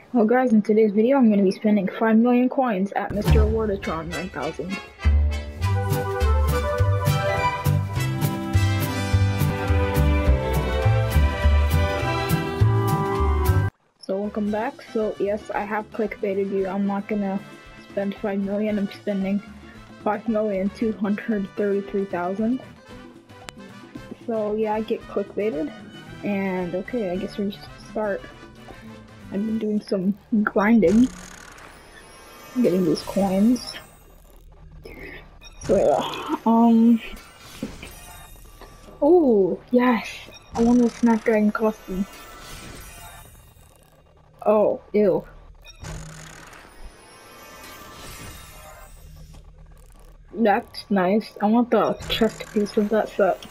Well guys, in today's video I'm going to be spending 5 million coins at Mr. Wardatron 9000. So welcome back. So yes, I have clickbaited you. I'm not going to spend 5 million, I'm spending 5,233,000. So yeah, I get clickbaited. And okay, I guess we just start. I've been doing some grinding, getting these coins. So yeah, oh yes, I want the Snapdragon costume. Oh, ew. That's nice. I want the chest piece of that set.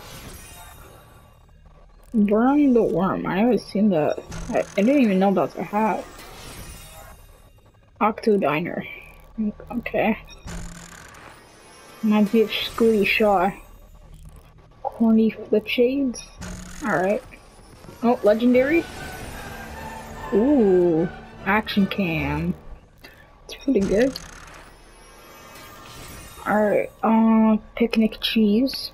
Burn the Worm. I haven't seen that. I didn't even know that's a hat. Octo Diner. Okay. Reminds me of Scooty Shaw. Corny flip shades. Alright. Oh, legendary? Ooh. Action cam. It's pretty good. Alright, picnic cheese.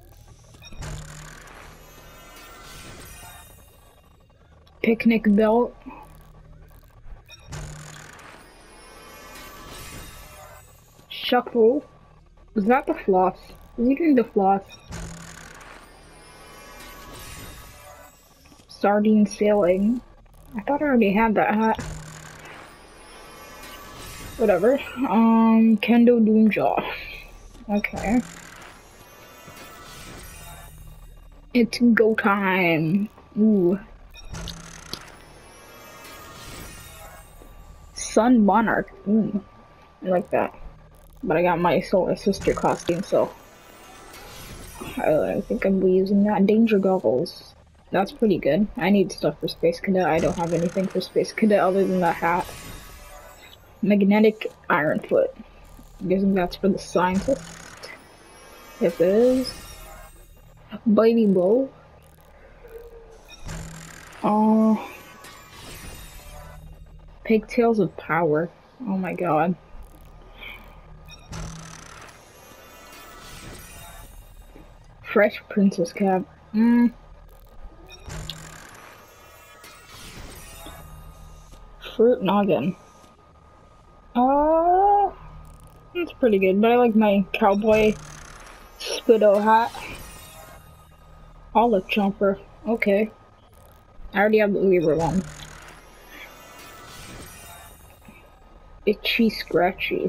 Picnic belt. Shuffle. Is that the floss? Is he doing the floss? Sardine sailing. I thought I already had that hat. Whatever. Kendo Doomjaw. Okay. It's go time. Ooh. Sun Monarch. Ooh. I like that. But I got my Solar Sister costume, so I think I'm using that. Danger Goggles. That's pretty good. I need stuff for Space Cadet. I don't have anything for Space Cadet other than that hat. Magnetic Iron Foot. I'm guessing that's for the scientist. If it is. Biting Bow. Pigtails of Power. Oh my god. Fresh Princess Cap. Fruit Noggin. That's pretty good, but I like my cowboy Spitto hat. Olive Chomper. Okay. I already have the Weaver one. Itchy Scratchy.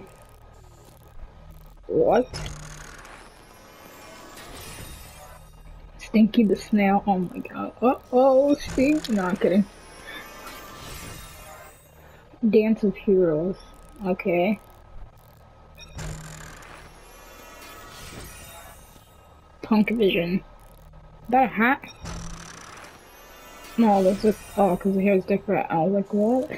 What? Stinky the Snail. Oh my god. Uh-oh, Stink. No, I'm kidding. Dance of Heroes. Okay. Punk Vision. Is that a hat? No, that's just, oh, because the hair is different. I was like, what?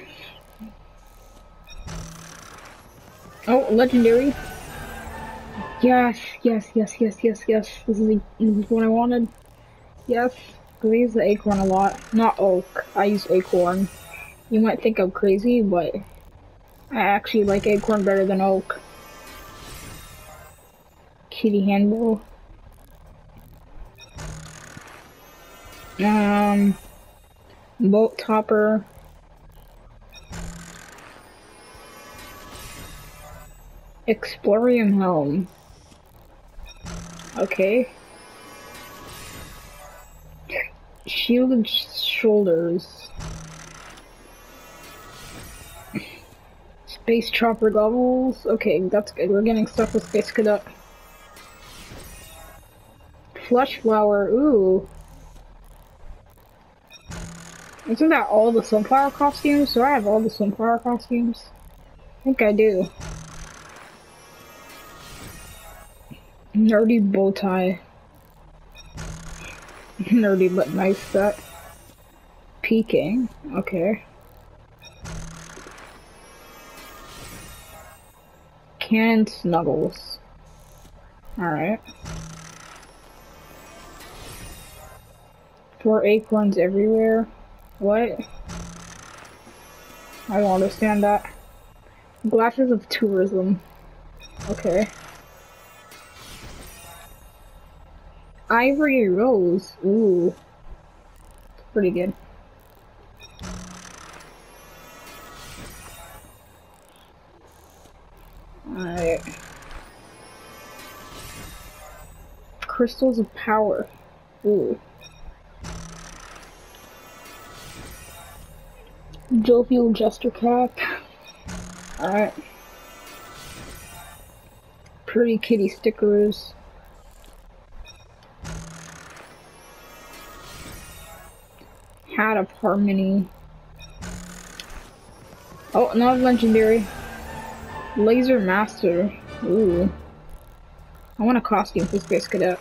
Oh, legendary. Yes, yes, yes, yes, yes, yes. This is what I wanted. Yes, because I use the acorn a lot. Not oak. I use acorn. You might think I'm crazy, but I actually like acorn better than oak. Kitty handle. Boat topper. Explorium helm. Okay. Shielded shoulders. Space chopper goggles. Okay, that's good. We're getting stuff with Space Cadet. Flush flower. Ooh. Isn't that all the sunflower costumes? So I have all the sunflower costumes. I think I do. Nerdy bow tie. Nerdy but nice set. Peeking. Okay. Cannon snuggles. Alright. 4 acorns everywhere. What? I don't understand that. Glasses of tourism. Okay. Ivory Rose. Ooh. Pretty good. Alright. Crystals of Power. Ooh. Jovial Jester Cap. Alright. Pretty Kitty stickers. Hat of Harmony. Oh, another legendary. Laser Master. Ooh. I want a costume for Space Cadet.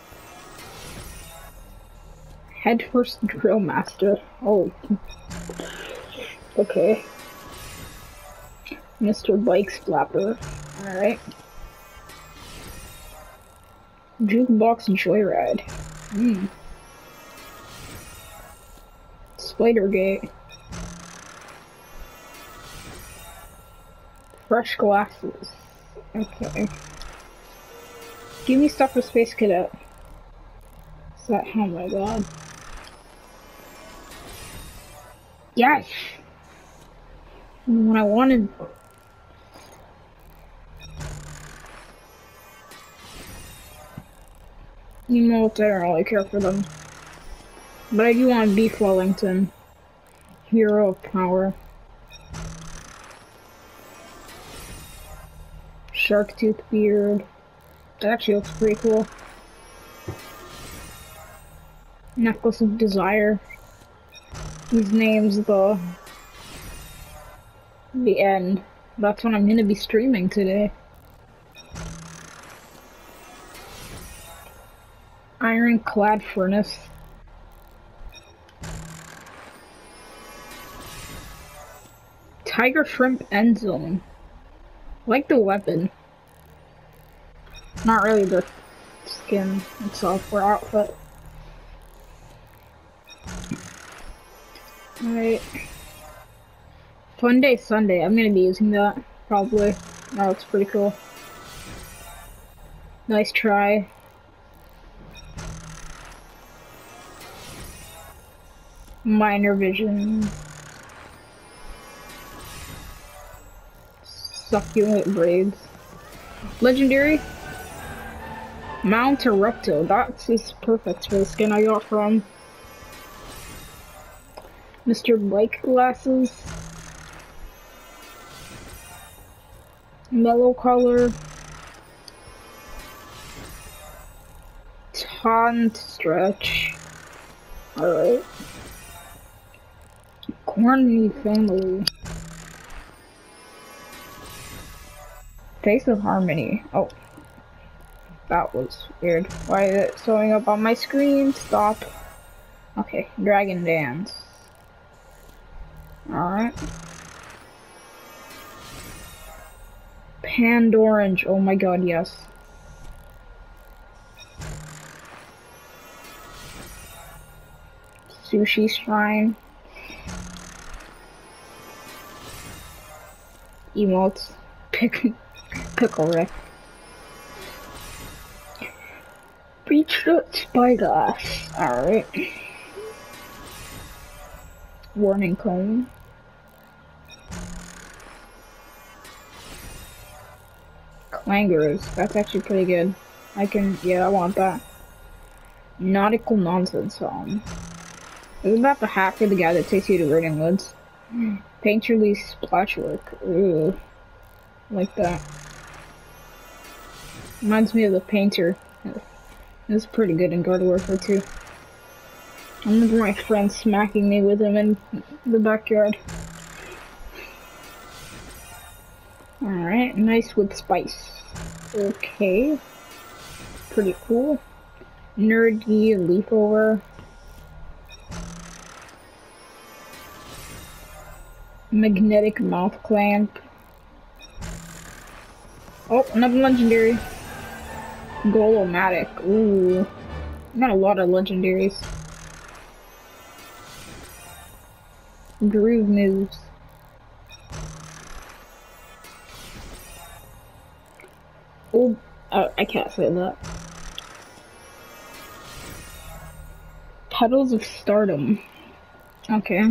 Headfirst Drill Master. Oh. Okay. Mr. Bike Flapper. Alright. Jukebox Joyride. Spidergate. Fresh glasses. Okay. Give me stuff for Space Cadet. Is that, oh my god. Yes! What I wanted. Emotes, I don't really care for them. But I do want Beef Wellington. Hero of Power. Sharktooth Beard. That actually looks pretty cool. Necklace of Desire. These names the end. That's what I'm gonna be streaming today. Ironclad Furnace. Tiger Shrimp End Zone. I like the weapon. Not really the skin itself or outfit. Alright. Fun Day Sunday. I'm gonna be using that. Probably. That looks pretty cool. Nice try. Minor Vision. Succulent Braids. Legendary. Mount Erupto. That's just perfect for the skin I got from Mr. Bike Glasses. Mellow Color. Taunt Stretch. Alright. Corny Family. Face of Harmony. Oh. That was weird. Why is it showing up on my screen? Stop. Okay. Dragon Dance. Alright. Pandorange. Oh my god, yes. Sushi Shrine. Emotes. Pickle Rick. Beachfoot Spyglass. Alright. Warning Cone. Clangers. That's actually pretty good. Yeah, I want that. Nautical Nonsense song. Isn't that the hat for the guy that takes you to Reading Woods? Painterly Splashwork. Ooh. Like that. Reminds me of the painter. It's pretty good in Garden Warfare 2. I remember my friend smacking me with him in the backyard. Alright, nice with spice. Okay. Pretty cool. Nerdy Leapover. Magnetic Mouth Clamp. Oh, another legendary. Golomatic. Ooh. Got a lot of legendaries. Groove Moves. I can't say that. Petals of Stardom. Okay.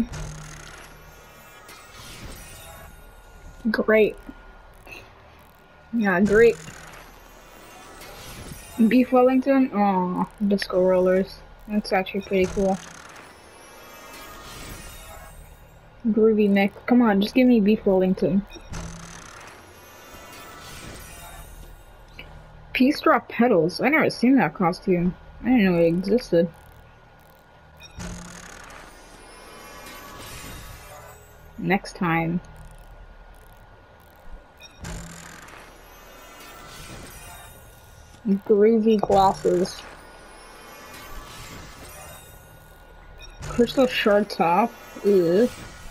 Great. Yeah, great. Beef Wellington? Oh, disco rollers. That's actually pretty cool. Groovy Mick. Come on, just give me Beef Wellington. Peace Drop Petals. I never seen that costume. I didn't know it existed. Next time. Groovy Glasses. Crystal Shard Top. Ugh.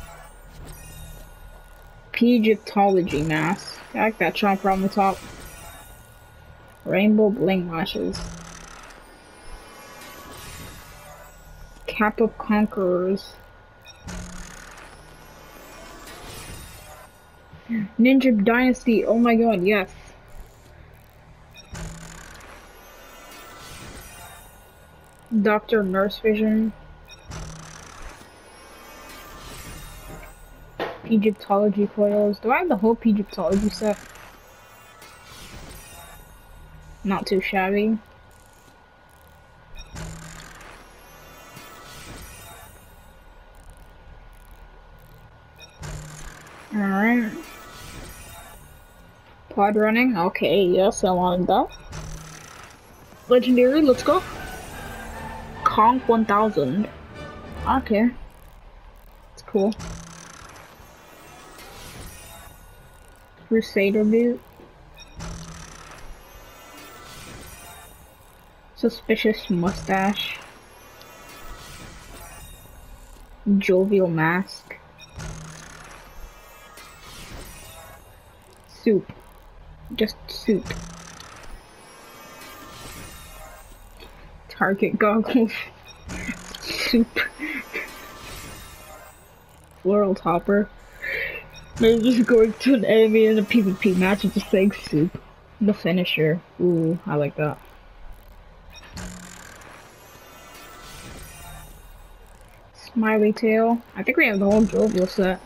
Egyptology Mask. I like that chomper on the top. Rainbow Bling Lashes. Cap of Conquerors. Ninja Dynasty. Oh my god, yes. Dr. Nurse Vision. Egyptology coils. Do I have the whole Egyptology set? Not too shabby. Alright. Pod running. Okay, yes, I wanted that. Legendary, let's go. Conk 1000. Okay. It's cool. Crusader boot. Suspicious mustache. Jovial mask. Soup. Just soup. Target goggles. Soup. Floral topper. Maybe just going to an enemy in a PvP match and just saying soup. The finisher. Ooh, I like that. Smiley tail. I think we have the whole Jovial set.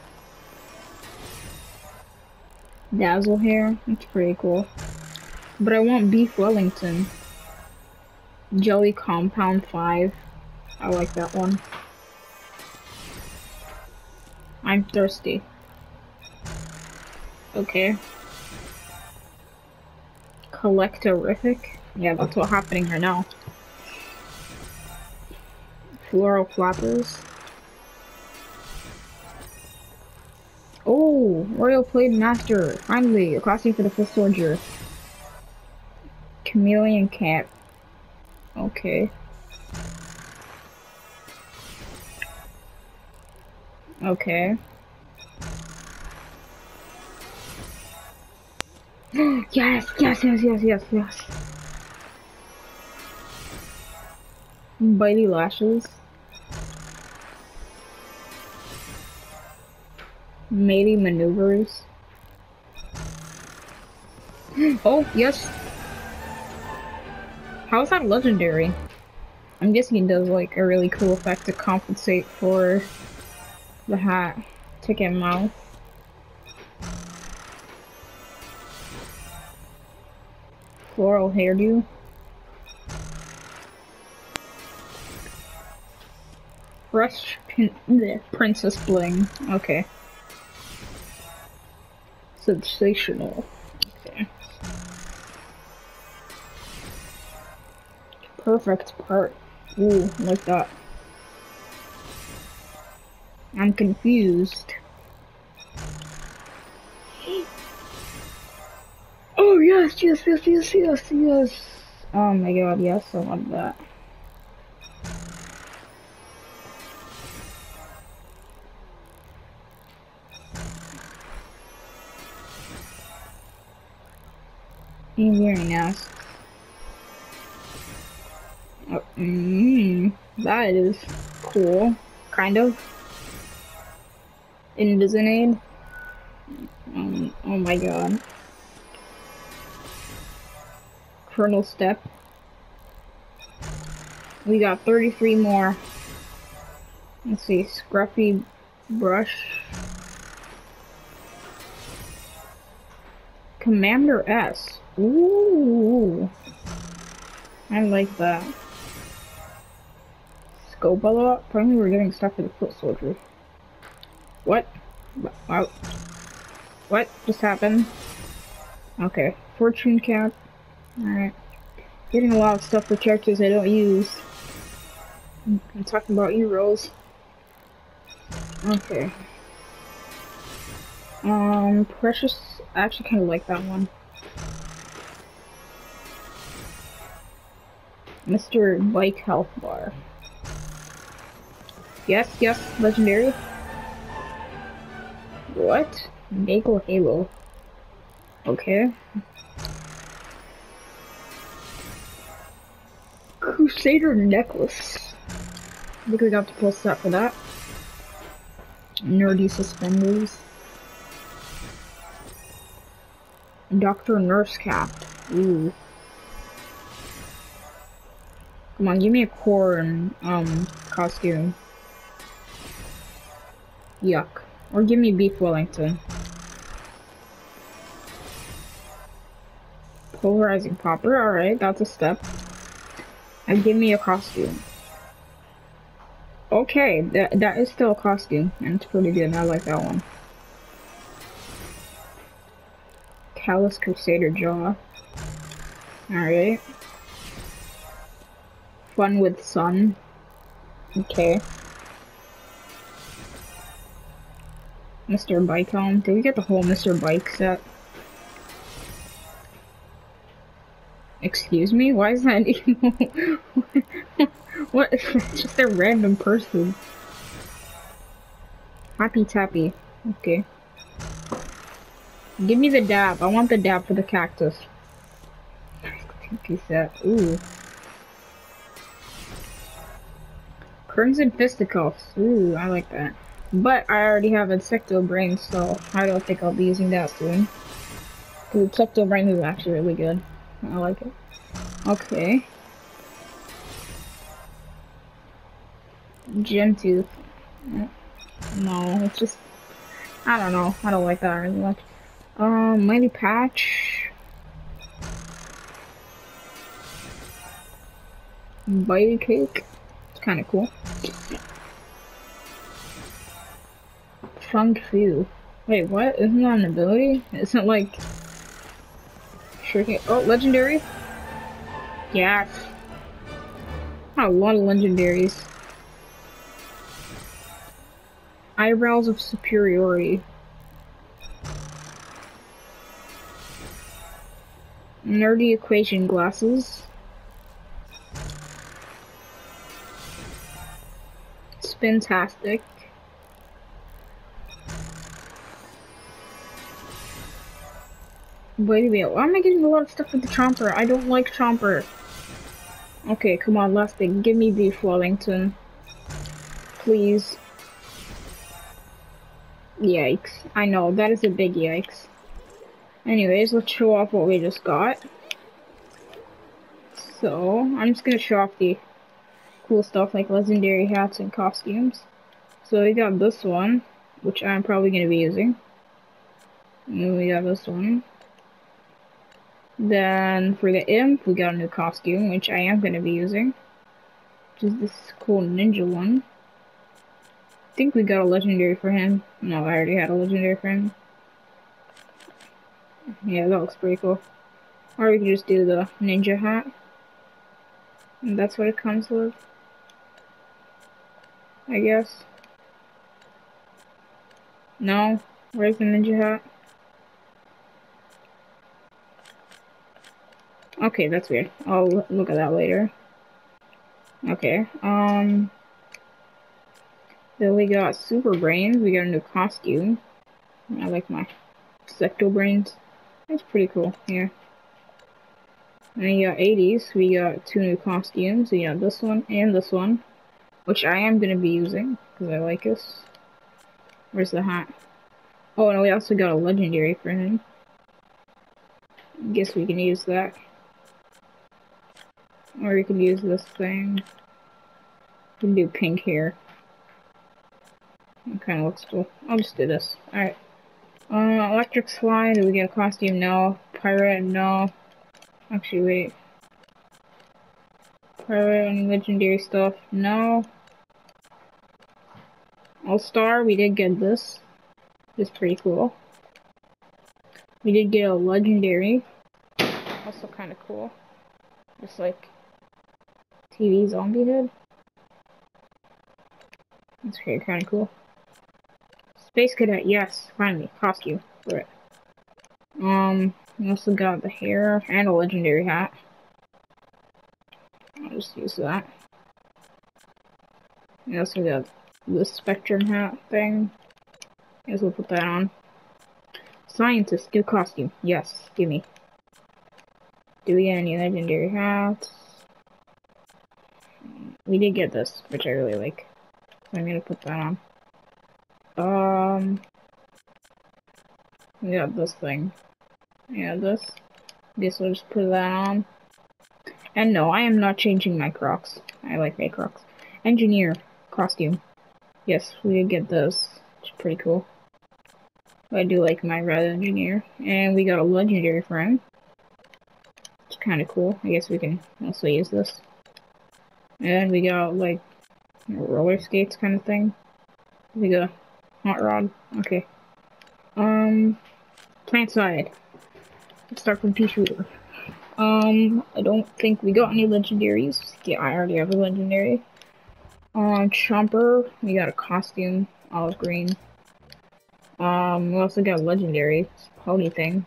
Dazzle hair. That's pretty cool. But I want Beef Wellington. Jelly Compound 5. I like that one. I'm thirsty. Okay. Collectorific. Yeah, that's what's happening right now. Floral flappers. Oh, Royal Blade Master. Finally, a costume for the Foot Soldier. Chameleon Camp. Okay. Okay. Yes, yes, yes, yes, yes, yes. Bitey lashes. Matey maneuvers. Oh, yes. How is that legendary? I'm guessing it does like a really cool effect to compensate for the hat. Ticket mouth. Floral hairdo. Fresh princess bling. Okay. Sensational. Okay. Perfect part. Ooh, like that. I'm confused. Oh yes, yes, yes, yes, yes, yes. Oh my god, yes, I love that. Very nice. Oh, that is cool. Kind of. Invisinade. Oh my god. Infernal Step. We got 33 more. Let's see, Scruffy Brush. Commander S. Ooh. I like that. Scope a lot? Apparently we're getting stuff for the foot soldier. What? Wow. What just happened? Okay. Fortune cap. Alright. Getting a lot of stuff for characters I don't use. I'm talking about Euros. Okay. Precious. I actually kind of like that one. Mr. Bike Health Bar. Yes, yes, legendary. What? Maple Halo. Okay. Crusader Necklace. I think we got to pull set for that. Nerdy Suspenders. Dr. Nurse Cap. Ooh. Come on, give me a corn costume. Yuck. Or give me Beef Wellington. Polarizing Popper, alright, that's a step. And give me a costume. Okay, that is still a costume, and it's pretty good, I like that one. Callous Crusader Jaw. Alright. Fun with Sun. Okay. Mr. Bike Helm. Did we get the whole Mr. Bike set? Excuse me? Why is that even... What? It's just a random person. Happy Tappy. Okay. Give me the dab. I want the dab for the cactus. Tinky set. Ooh. Crimson Fisticuffs. Ooh, I like that. But I already have Insecto Brain, so I don't think I'll be using that soon. Because Insecto Brain is actually really good. I like it. Okay. Gentooth. No, it's just... I don't know. I don't like that really much. Mighty Patch. Bitey Cake. It's kind of cool. Fung Fu. Wait, what? Isn't that an ability? Isn't like... Shrinking... Oh, legendary? Yes. A lot of legendaries. Eyebrows of Superiority. Nerdy Equation Glasses. Spintastic. Wait a minute, why am I getting a lot of stuff with the Chomper? I don't like Chomper. Okay, come on, last thing. Give me Beef Wellington. Please. Yikes. I know, that is a big yikes. Anyways, let's show off what we just got. So, I'm just gonna show off the cool stuff like legendary hats and costumes. So we got this one, which I'm probably gonna be using. And then we got this one. Then for the imp, we got a new costume, which I am gonna be using. Which is this cool ninja one. I think we got a legendary for him. No, I already had a legendary for him. Yeah, that looks pretty cool. Or we can just do the ninja hat. And that's what it comes with, I guess. No? Where's the ninja hat? Okay, that's weird. I'll look at that later. Okay, then we got Super Brains. We got a new costume. I like my Secto Brains. That's pretty cool here. And then you got 80s. We got 2 new costumes. We got this one and this one, which I am gonna be using because I like this. Where's the hat? Oh, and we also got a legendary for him. Guess we can use that. Or you could use this thing. You can do pink here. It kind of looks cool. I'll just do this. Alright. Electric Slide. Do we get a costume? No. Pirate? No. Actually, wait. Pirate and legendary stuff? No. All-Star. We did get this. It's pretty cool. We did get a legendary. Also kind of cool. Just like TV zombie head. That's pretty kind of cool. Space Cadet, yes, finally, costume for it. We also got the hair and a legendary hat. I'll just use that. We also got the Spectrum hat thing. Guess we'll put that on. Scientist, new costume. Yes, gimme. Do we get any legendary hats? We did get this, which I really like. So I'm gonna put that on. We got this thing. Yeah, this. Guess we'll just put that on. And no, I am not changing my Crocs. I like my Crocs. Engineer costume. Yes, we did get those. It's pretty cool. I do like my red engineer. And we got a legendary friend. It's kind of cool. I guess we can also use this. And we got like roller skates kind of thing. We got a hot rod. Okay. Plant side. Let's start from Pea Shooter. I don't think we got any legendaries. Yeah, I already have a legendary. Chomper, we got a costume, olive green. We also got a legendary, it's a pony thing.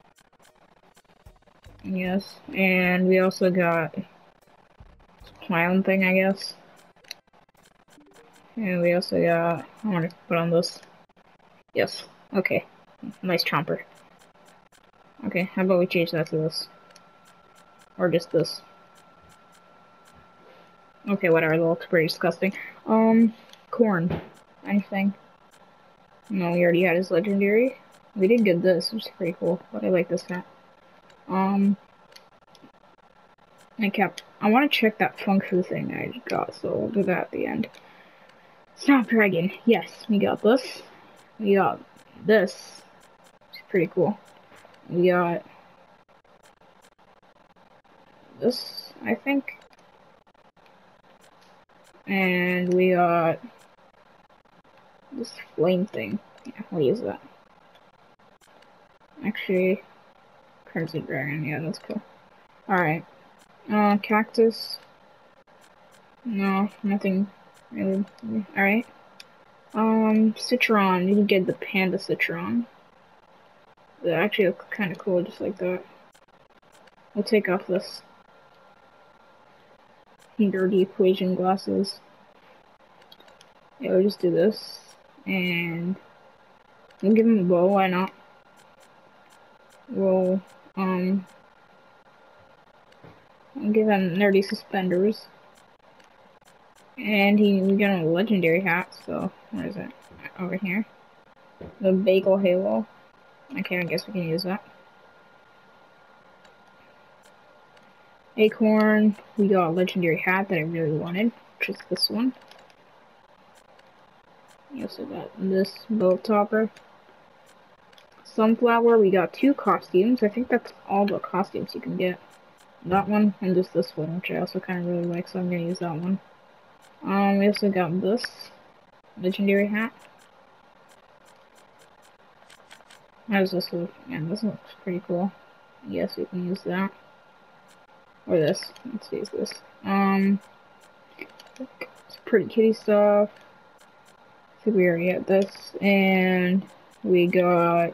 Yes, and we also got a clown thing, I guess. And we also got, I want to put on this. Yes, okay. Nice Chomper. Okay, how about we change that to this? Or just this. Okay, whatever, that looks pretty disgusting. Corn. Anything? No, we already had his legendary. We did get this, which is pretty cool, but I like this hat. I want to check that Feng Fu thing I just got, so we'll do that at the end. Snapdragon. Yes, we got this. We got this. It's pretty cool. We got this, I think. And we got this flame thing. Yeah, we'll use that. Actually, Crimson Dragon. Yeah, that's cool. Alright. Cactus. No, nothing really. Alright. Citron. You can get the Panda Citron. That actually looks kind of cool, just like that. We'll take off this dirty equation glasses. Yeah, we'll just do this. And we'll give him a bow, why not? We'll, I'll give him nerdy suspenders. And we got a legendary hat, so, where is it? Over here. The Bagel Halo. Okay, I guess we can use that. Acorn, we got a legendary hat that I really wanted, which is this one. We also got this boat topper. Sunflower, we got 2 costumes. I think that's all the costumes you can get. That one and just this one, which I also kind of really like, so I'm gonna use that one. We also got this legendary hat. How's this look? Yeah, this looks pretty cool. Yes, we can use that. Or this. Let's use this. It's pretty kitty stuff. I think we already got this. And we got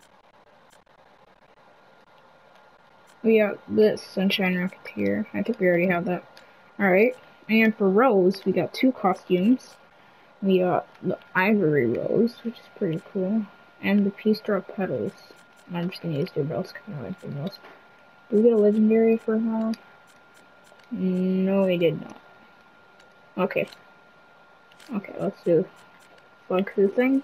this Sunshine Rocketeer. I think we already have that. Alright. And for Rose, we got 2 costumes. We got the Ivory Rose, which is pretty cool. And the Peace Drop Petals. I'm just gonna use Doorbells because I like Doorbells. Did we get a legendary for her? No, we did not. Okay. Okay, let's do Bug Crew thing.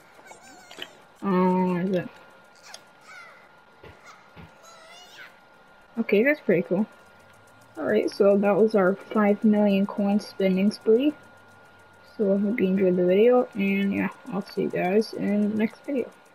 Where is it? Okay, that's pretty cool. Alright, so that was our 5 million coin spending spree. So I hope you enjoyed the video, and yeah, I'll see you guys in the next video.